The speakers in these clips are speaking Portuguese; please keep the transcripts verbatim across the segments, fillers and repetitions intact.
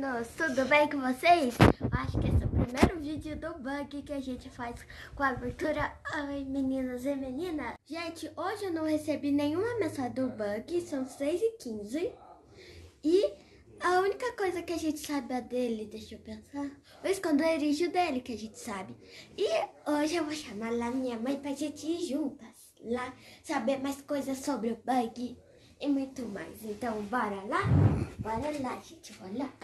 meninos, tudo bem com vocês? Acho que esse é o primeiro vídeo do bug que a gente faz com a abertura. Oi, meninos e meninas. Gente, hoje eu não recebi nenhuma mensagem do bug, são seis e quinze. E a única coisa que a gente sabe é dele, deixa eu pensar, o esconderijo dele que a gente sabe. E hoje eu vou chamar lá minha mãe pra gente ir juntas lá, saber mais coisas sobre o bug e muito mais. Então, bora lá? Bora lá, gente, bora lá.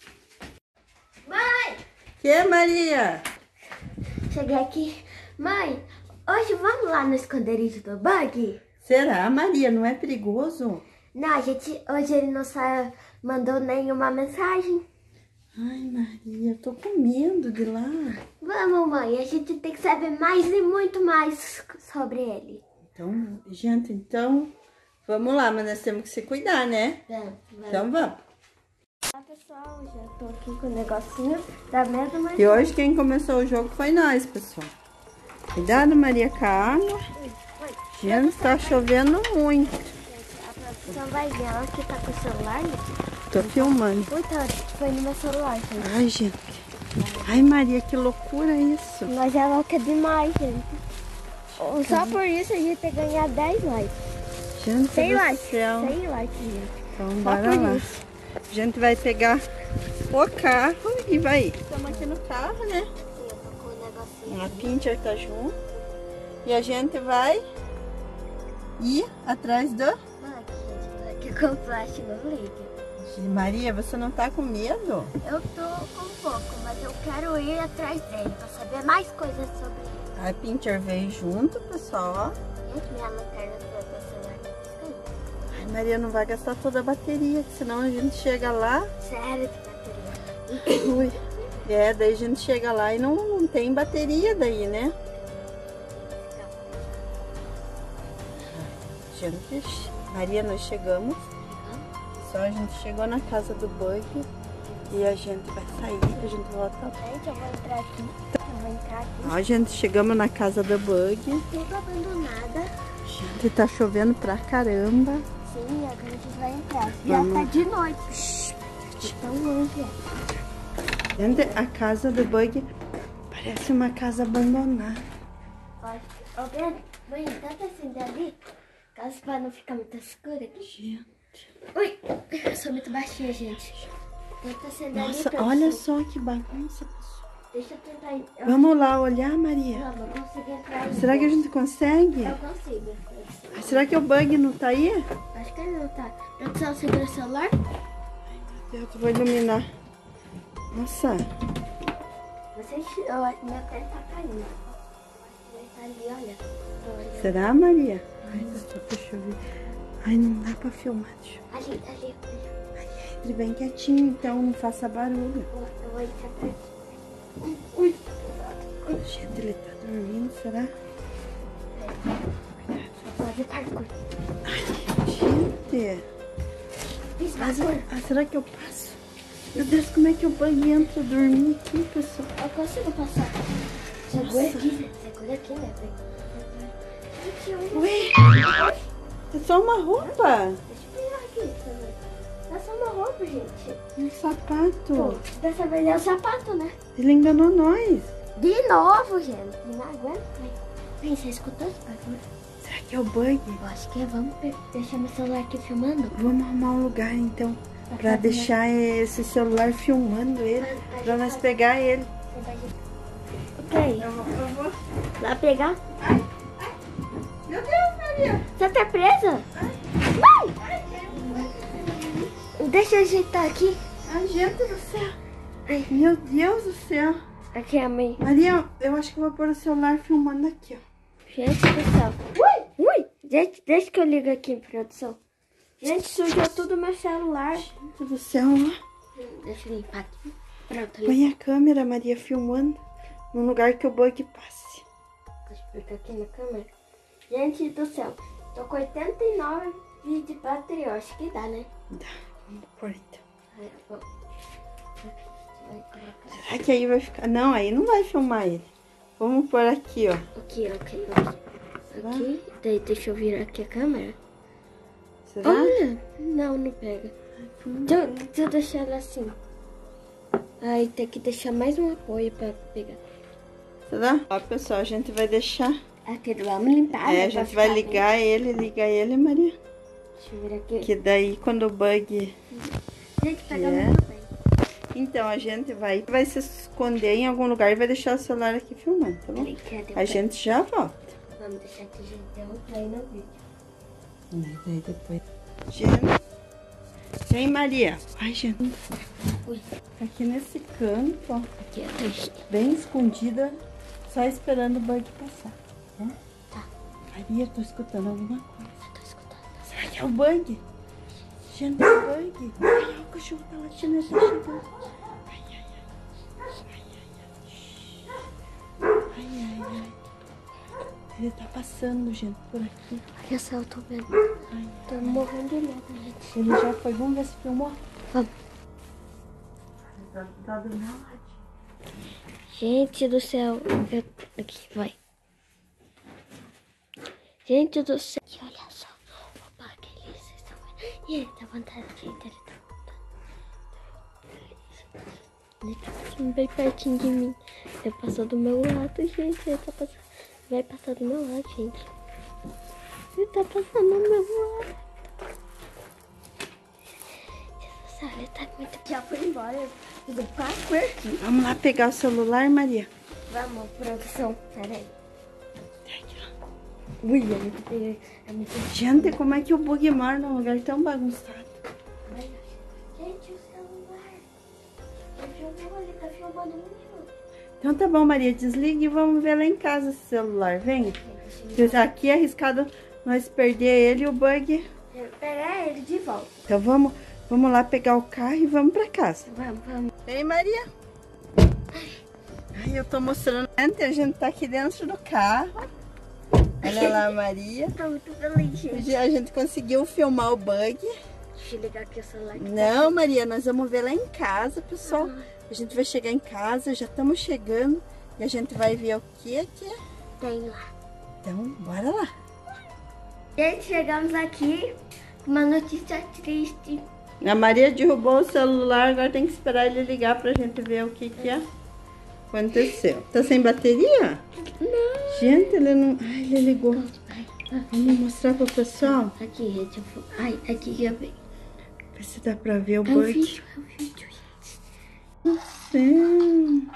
Mãe! Que, Maria? Cheguei aqui. Mãe, hoje vamos lá no esconderijo do bug? Será, Maria? Não é perigoso? Não, a gente, hoje ele não sa- mandou nenhuma mensagem. Ai, Maria, eu tô com medo de lá. Vamos, mãe, a gente tem que saber mais e muito mais sobre ele. Então, gente, então, vamos lá, mas nós temos que se cuidar, né? Vamos, vamos. Então, vamos. Olá, pessoal, já tô aqui com o negocinho da mesa, mas... E hoje quem começou o jogo foi nós, pessoal. Cuidado, Maria, com a água. Gente, tá chovendo muito. A produção vai ver, ela que tá com o celular, né? Tô filmando. Puta, foi no meu celular, gente. Ai, gente. Ai, Maria, que loucura isso. Mas é louca demais, gente. Só por isso a gente tem que ganhar dez likes. Gente cem do likes, céu. cem likes, gente. Então, Só bora por lá. isso. A gente vai pegar o carro e vai. Estamos aqui no carro, né? Sim, eu tô com o negocinho. A Pinter tá junto. E a gente vai ir atrás do... Aqui, gente, tô aqui com o flash no líquido. Maria, você não tá com medo? Eu tô com um pouco, mas eu quero ir atrás dele pra saber mais coisas sobre ele. A Pinter veio junto, pessoal, ó. Gente, minha lanterna do meu celular tá piscando. Ai, Maria, não vai gastar toda a bateria, que senão a gente chega lá... Sério que bateria. Ui. É, daí a gente chega lá e não, não tem bateria daí, né? Gente, Maria, nós chegamos. Só a gente chegou na casa do bug e a gente vai sair, a gente volta. Gente, eu vou entrar aqui. Eu vou entrar aqui. Ó, a gente chegamos na casa do bug. Tudo abandonada. Gente, tá chovendo pra caramba. Sim, agora a gente vai entrar. Vamos. Já tá de noite. De tão longe é. Gente, a casa do bug parece uma casa abandonada. Pode. Ô, Pedro, mãe, tenta acender ali. Caso pra não ficar muito escuro aqui. Gente. Ui, eu sou muito baixinha, gente. Tenta acender ali. Nossa, pra olha você. só que bagunça, pessoal. Deixa eu tentar ir. Eu... Vamos lá olhar, Maria. Não, não consigo entrar aí. Será que a gente consegue? Eu consigo. Ah, será que o bug não tá aí? Acho que ele não tá. Produção, segura o celular. Eu vou iluminar. Nossa. Vocês, eu acho que meu pé tá caindo. Ele tá ali, olha. olha. Será, Maria? Ai, deixa eu ver. Ai, não dá pra filmar. Deixa eu... Ali, ali, ali. Ai, entre bem quietinho, então não faça barulho. Eu, eu vou entrar pra aqui. Ui. Gente, ele tá dormindo, será? Fazer parkour. Gente. Fiz Mas, parkour. ah, será que eu passo? Meu Deus, como é que o bug entra dormir aqui, pessoal? Eu consigo passar. Segura Nossa. aqui, segura aqui, né? Ué, é só uma roupa. Deixa eu pegar aqui também. É só uma roupa, gente. Um sapato. Pô, dessa vez é o sapato, né? Ele enganou nós. De novo, gente. Não aguento. Vem, você escutou esse barulho? Será que é o bug? Eu acho que é. Vamos pe- deixar meu celular aqui filmando. Vamos arrumar um lugar, então, Pra pra fazer- deixar esse celular filmando ele, Pra- pra pra gente nós fazer- pegar ele. Ok. Eu vou, eu vou. Vai pegar? Meu Deus, Maria. Você tá presa? Vai! Deixa eu ajeitar aqui. Ai, gente do céu. Meu Deus do céu. Aqui, a mãe. Maria, eu acho que eu vou pôr o celular filmando aqui, ó. Gente do céu. Ui! Ui! Gente, deixa que eu ligo aqui em produção. Gente, sujou tudo meu celular. Gente do céu, ó. Deixa eu limpar aqui. Pronto, limpa. Põe a câmera, Maria, filmando num lugar que o bug passe. Deixa eu pegar aqui na câmera. Gente do céu. Tô com oitenta e nove de bateria. Eu acho que dá, né? Dá, vamos pôr então. Aí, ó. Vai colocar. Será que aí vai ficar... Não, aí não vai filmar ele. Vamos pôr aqui, ó. Aqui, ok, ok. Será? Aqui. Daí, deixa eu virar aqui a câmera. Será? Olha! Não, não pega. Deixa eu, deixa eu deixar ela assim. Aí tem que deixar mais um apoio pra pegar. Tá? Ó, pessoal, a gente vai deixar... Aqui, vamos limpar. É, né, a gente pra vai ficar ligar ele, ligar ele, Maria. bem. Deixa eu ver aqui. Que daí quando o bug... Gente, pega é. muito bem. Então a gente vai, vai se esconder em algum lugar e vai deixar o celular aqui filmando, tá bom? Peraí, cadê o A pé? gente já volta. Vamos deixar aqui, gente, deu um play no vídeo. E daí depois... Gente... Vem, Maria. Ai, gente. Ui, Aqui nesse canto, ó. aqui é triste. Bem escondida, só esperando o bug passar. Né? Tá. Maria, tô escutando alguma coisa. Eu tô escutando. Será que é o bug? Gente, é o bug. Ai, ó, o cachorro tá latindo, ele tá chegando. Ai, ai, ai. Ai, ai, ai. Ai, ai, ai. Ele tá passando, gente, por aqui. Olha só, eu tô vendo. Ai, Tô morrendo de medo, gente. ele já foi. Vamos ver se filmou. Vamos. Tá, tá do meu lado. Gente do céu. Eu... Aqui, vai. Gente do céu. E olha só. O bug ali, vocês estão vendo. E ele tá vontade, gente. Ele tá vontade. Ele tá passando bem pertinho de mim. Ele passou do meu lado, gente. Ele tá passando. Vai passar do meu lado, gente. Ele tá passando do meu lado. Jesus, céu, ele tá muito... Já foi embora. Eu vou quase perto. Vamos lá pegar o celular, Maria. Vamos, produção. Pera aí. Aqui, ó. Ui, é muito... É muito... Gente, como é que o bug mora num lugar tão bagunçado? Gente, o celular. Ele filmou, ele tá filmando muito. Então tá bom, Maria, desliga e vamos ver lá em casa esse celular, vem. Aqui é arriscado nós perder ele e o bug. Pegar ele de volta. Então vamos, vamos lá pegar o carro e vamos pra casa. Vamos, vamos. Vem, Maria. Ai, eu tô mostrando. A gente tá aqui dentro do carro. Olha lá, Maria. Tô muito feliz, gente. A gente conseguiu filmar o bug. Deixa eu ligar aqui o celular. Não, Maria, nós vamos ver lá em casa, pessoal. A gente vai chegar em casa, já estamos chegando. E a gente vai ver o que que Tem lá. Então, bora lá. Gente, chegamos aqui. Uma notícia triste. A Maria derrubou o celular, agora tem que esperar ele ligar pra gente ver o que que aconteceu. Tá sem bateria? Não. Gente, ele não... Ai, ele ligou. Ai, Vamos mostrar pro pessoal. aqui, gente. Eu vou... Ai, aqui já vem. Ver se dá pra ver o É o bug. vídeo, é o vídeo, gente. Sim.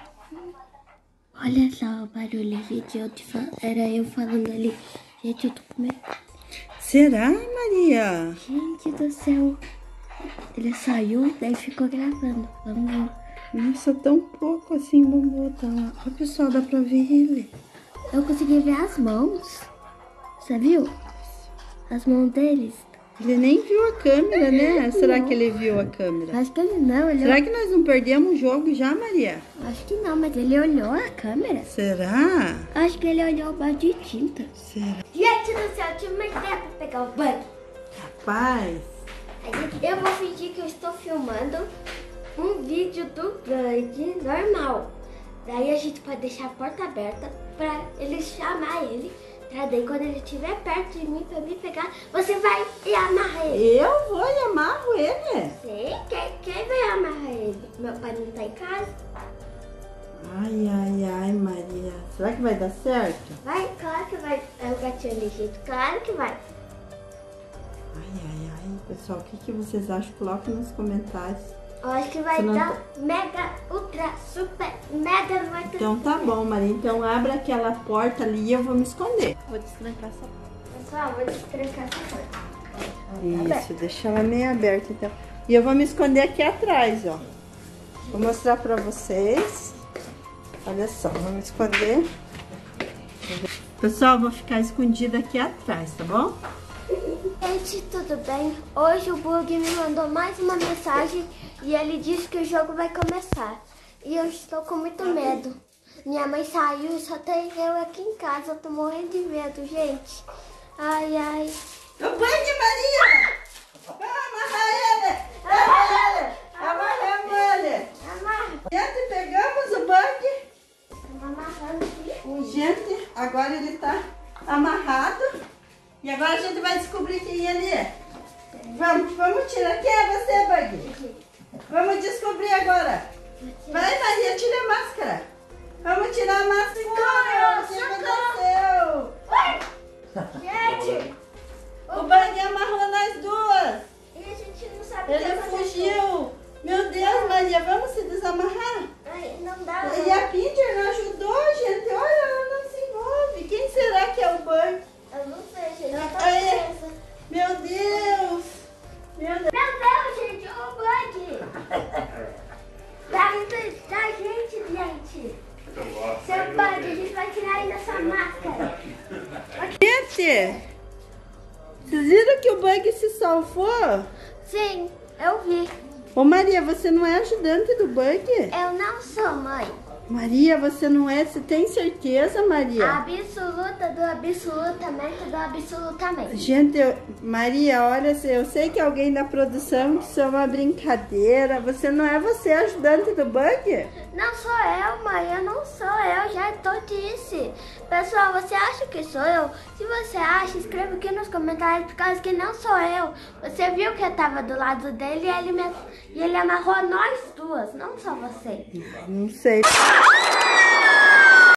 Olha só o barulho, gente. Eu te fal... Era eu falando ali. Gente, eu tô com medo. Será, Maria? Gente do céu. Ele saiu, daí ficou gravando. Vamos ver. Nossa, tão pouco assim, vamos botar lá. Olha, pessoal, dá pra ver ele. Eu consegui ver as mãos. Você viu? As mãos deles. Ele nem viu a câmera, né? Será que ele viu a câmera? Acho que ele não. Ele Será que nós não perdemos o jogo já, Maria? Acho que não, mas ele olhou a câmera. Será? Acho que ele olhou o balde de tinta. Será? Gente do céu, eu tive uma ideia pra pegar o bug. Rapaz. Eu vou fingir que eu estou filmando um vídeo do bug normal. Daí a gente pode deixar a porta aberta pra ele chamar ele. Pra daí quando ele estiver perto de mim pra me pegar, você vai e amarra ele. Eu vou e amarro ele? Sim, quem, quem vai amarrar ele? Meu pai não tá em casa? Ai, ai, ai, Maria. Será que vai dar certo? Vai, claro que vai. É o gatinho ali, gente. Claro que vai. Ai, ai, ai. Pessoal, o que, que vocês acham? Coloquem nos comentários. Eu acho que vai Você não dar tá- mega, ultra, super, mega, vai ter. Então tá bom, Maria. Então abre aquela porta ali e eu vou me esconder. Vou destrancar essa porta. Pessoal, vou destrancar essa porta. Isso, deixa ela meio aberta então. E eu vou me esconder aqui atrás, ó. Vou mostrar pra vocês. Olha só, vou me esconder. Pessoal, vou ficar escondida aqui atrás, tá bom? Gente, tudo bem? Hoje o Bug me mandou mais uma mensagem e ele disse que o jogo vai começar. E eu estou com muito medo. Minha mãe saiu e só tem eu aqui em casa. Eu tô morrendo de medo, gente. Ai, ai. O bug, Maria! Vamos amarrar ele! Amarra ele! Amarramos ele! Amarra. Gente, pegamos o bug. Tô amarrando aqui. Gente, agora ele tá amarrado. E agora a gente vai descobrir quem ele é. Vamos, vamos tirar. Quem é você, bug? Vamos descobrir agora. Vai, Maria, tira a máscara. Vamos tirar a máscara. Socorro, O que aconteceu? Gente, O Bug amarrou nas duas. e a gente não sabe o que Ele aconteceu. fugiu. Meu Deus, Maria, vamos se desamarrar? Ai, não dá. E a Pinger não ajudou, gente. Olha, ela não se envolve. Quem será que é o Bug? Eu não sei, gente. Eu tô Ai, presa. Meu Deus. Meu Deus. Meu Deus, gente, o bug. Vai enfrentar a gente, gente. Seu bug, a gente vai tirar ele dessa máscara. Gente, vocês viram que o Bug se salvou? Sim, eu vi. Ô Maria, você não é ajudante do Bug? Eu não sou mãe. Maria, você não é? Você tem certeza, Maria? Absoluta do absolutamente do absolutamente. Gente, eu- Maria, olha, eu sei que alguém da produção que isso é uma brincadeira. Você não é você ajudante do Bug? Não sou eu, mãe. Eu não sou eu. Já tô disse. Pessoal, você acha que sou eu? Se você acha, escreva aqui nos comentários por causa que não sou eu. Você viu que eu tava do lado dele e ele, me, e ele amarrou nós duas, não só você. Não sei.